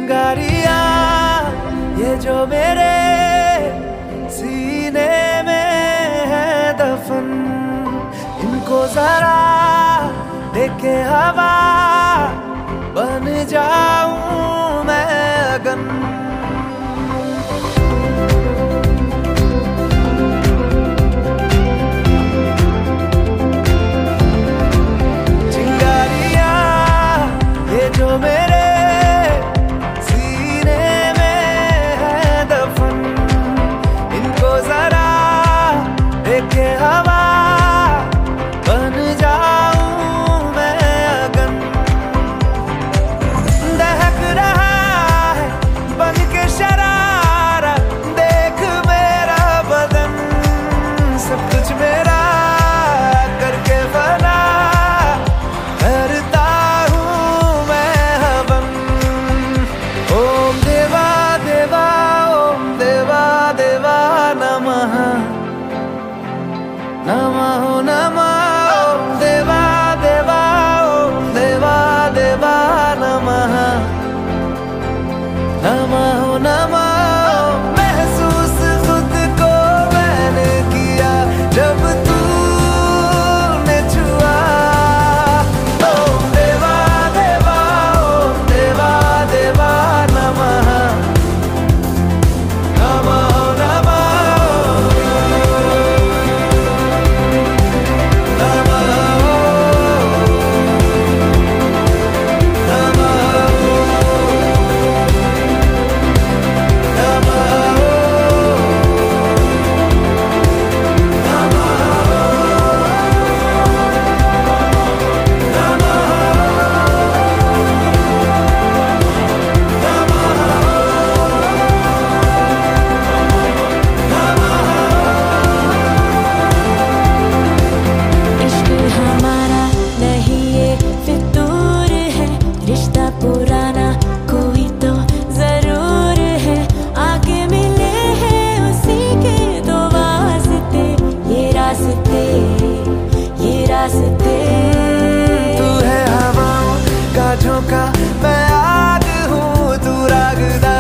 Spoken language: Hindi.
चिंगारिया ये जो मेरे सीने में है दफन, इनको जरा देखे हवा बन जाऊं मैं अगन। चिंगारिया ये जो मेरे सीने में है दफन, इनको जरा देखे हवा बन जाऊं मैं अगन। दहक रहा है बन के शरारा, देख मेरा बदन सब कुछ मेरा करके फना करता हूँ मैं हवन। ओम देवा देवा ओम देवा देवा नमः नमः नमः। ओम देवा देवा ओम देवा देवा नमः नमः नमः। महसूस खुद को मैंने किया जब तूने छुआ। ओम देवा देवा ओम देवा देवा नमः नमः नमः इश्क हमारा नहीं ये फितूर है, रिश्ता पुराना कोई तो जरूर है। आगे मिले हैं उसी के दो वास्ते, ये रास्ते ये रास्ते। तू है हवाओं का झोंका, मैं आग हूँ, तू रागदार